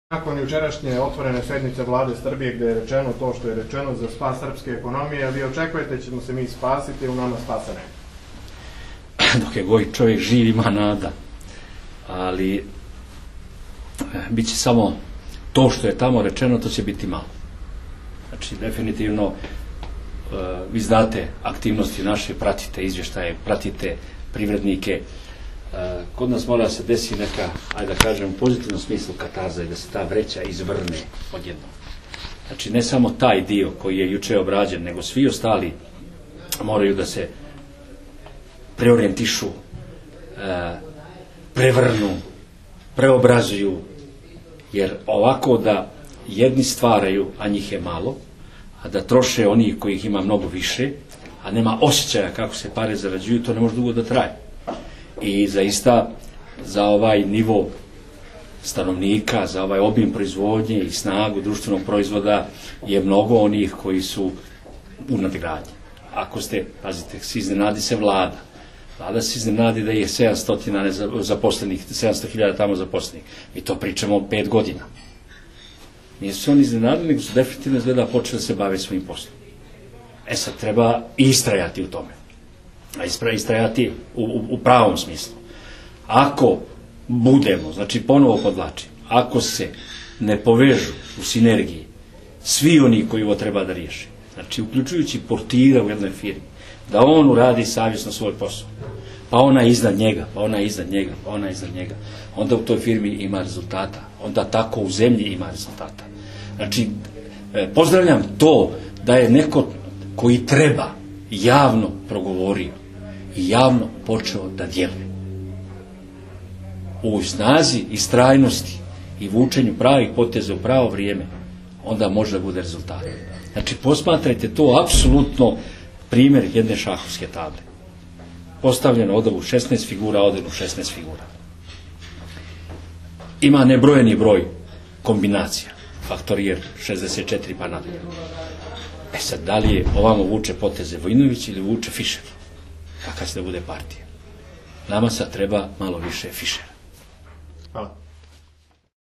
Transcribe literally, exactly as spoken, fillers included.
Nakon jučerašnje otvorene sednice vlade Srbije gde je rečeno to što je rečeno za spas srpske ekonomije, vi očekujete ćemo se mi spasiti, u nama spasa nema? Dok je god čovjek živ ima nada, ali bit će samo to što je tamo rečeno, to će biti malo. Znači, definitivno, vi znate aktivnosti naše, pratite izvještaje, pratite privrednike. Kod nas mora se desi neka, ajde da kažem, u pozitivnom smislu katarza i da se ta vreća izvrne odjednom. Znači, ne samo taj dio koji je juče obrađen, nego svi ostali moraju da se preorijentišu, prevrnu, preobrazuju, jer ovako da jedni stvaraju, a njih je malo, a da troše oni kojih ima mnogo više, a nema osjećaja kako se pare zarađuju, to ne može dugo da traje. I zaista za ovaj nivo stanovnika, za ovaj obim proizvodnje i snagu društvenog proizvoda je mnogo onih koji su u nadgradnji. Ako ste, pazite, se iznenadi se vlada. Vlada se iznenadi da je sedamsto zaposlenih, sedamsto hiljada tamo zaposlenih. Mi to pričamo pet godina. Nisu se oni iznenadili, nego su definitivno izgleda počeli da se bave svojim poslom. E sad treba istrajati u tome. A istrajati u, u, u pravom smislu. Ako budemo, znači ponovo podlačim, ako se ne povežu u sinergiji svi oni koji ovo treba da riješi, znači uključujući portira u jednoj firmi, da on uradi savjesno svoj posao, pa ona iznad njega, pa ona iznad njega, pa ona iznad njega, onda u toj firmi ima rezultata, onda tako u zemlji ima rezultata. Znači, pozdravljam to da je neko koji treba javno progovorio i javno počeo da djeluje. U snazi i strajnosti i vučenju pravih poteza u pravo vrijeme, onda može da bude rezultat. Znači, posmatrajte to apsolutno primjer jedne šahovske table. Postavljeno odavu šesnaest figura, odavu šesnaest figura. Ima nebrojeni broj kombinacija. Faktorijer šezdeset četiri pa nadalje. E sad, da li je ovamo vuče poteze Vojinović ili vuče Fišer? Kakav se da bude partija? Nama sad treba malo više Fišera. Hvala.